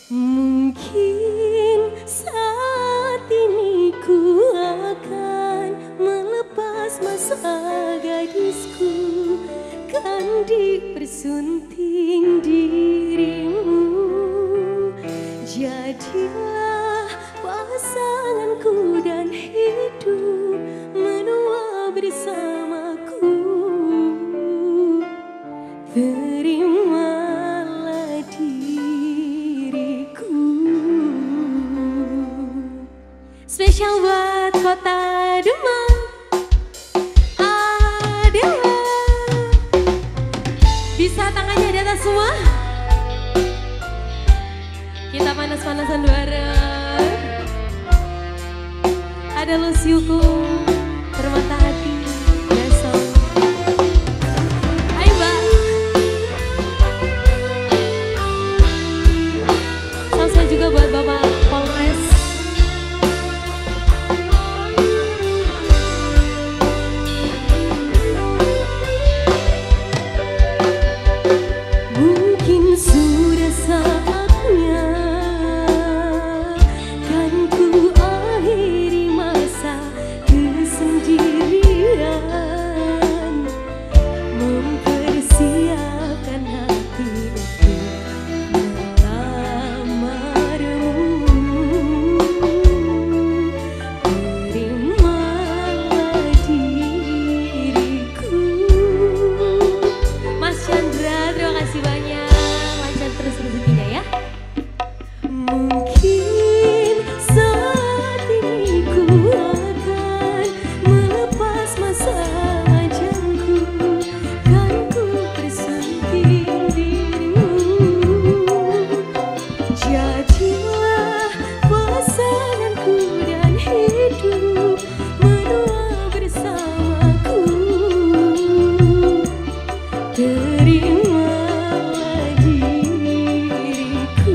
Mungkin saat ini ku akan melepas masa gadisku, kan dipersunting dirimu. Jadilah pasanganku dan hidup menua bersamaku. Terimalah diriku. Spesial buat Kota Demang, Adela. Bisa tangannya di atas semua. Kita panas-panasan bareng. Ada Lusiuku, Permata Hati, besok. Hai Mbak. Salam saya juga buat Bapak Polres. Mungkin sudah saatnya kan ku akhiri masa kesendirian, mempersiapkan hati untuk melamarmu. Terimalah diriku. Mas Chandra, terima kasih banyak. Lancar terus rezekinya ya. Mungkin saat ini ku akan melepas masa lajangku, kan ku bersunting dirimu. Jadilah pasanganku dan hidup menua bersamaku. Terimalah diriku.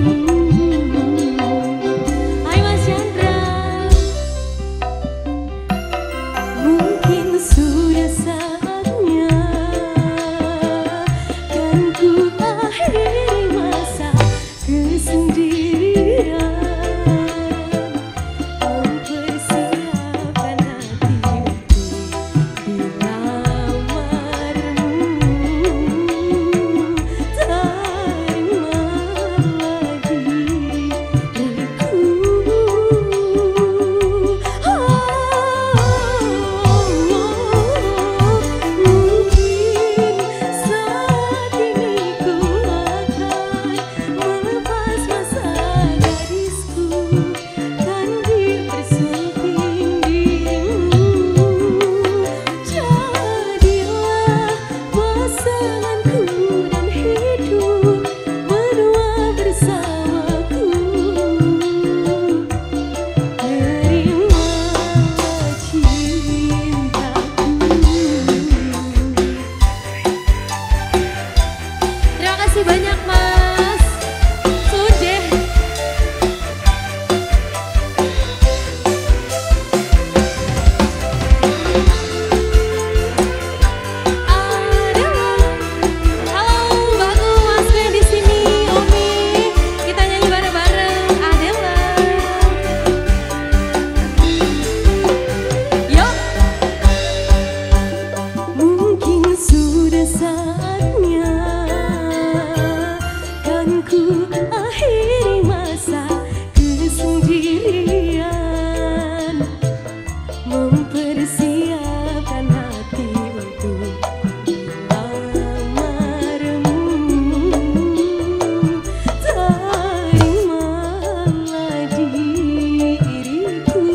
Hai Mas Chandra. Mungkin sudah saatnya kan ku akhiri masa kesendirian, mempersiapkan hati untuk dilamarmu. Terimalah diriku. Mungkin saat ini ku akan melepas masa gadisku, kan dipersunting dirimu. Jadilah pasanganku dan hidup menua bersamaku. Terimalah cintaku. Terima kasih banyak Mas Sude. Adela. Halo Mbakku, Mas Ben di sini, Omi. Kita nyanyi bareng-bareng Adela. Yuk. Mungkin sudah saatnya kan ku akhiri masa kesendirian, mempersiapkan hati untuk melamarmu. Terimalah diriku.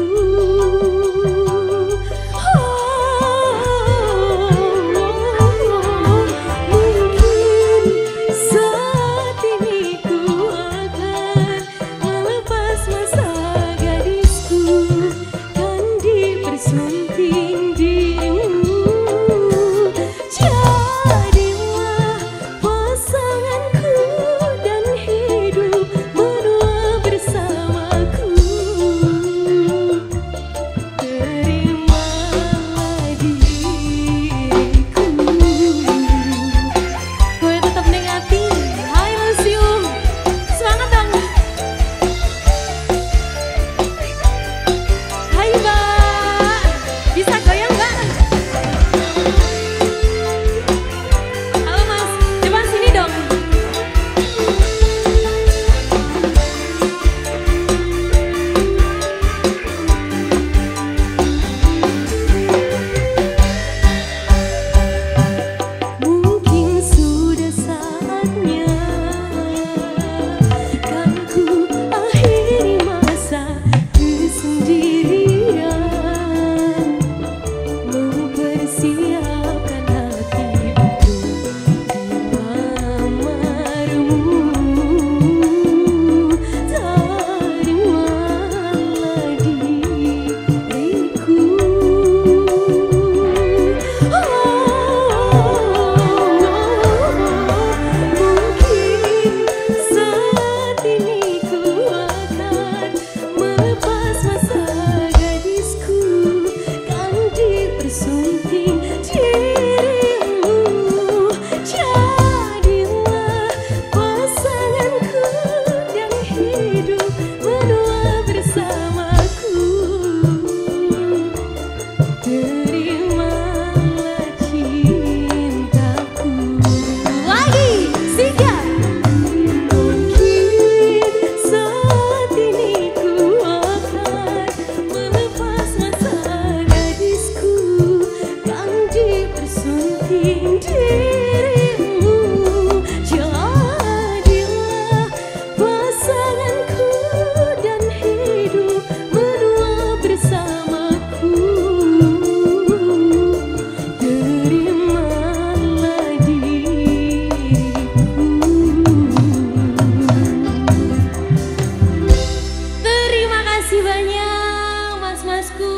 kasih banyak mas-masku.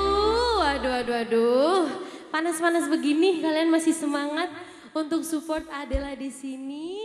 Waduh. Panas-panas begini kalian masih semangat untuk support Adela di sini.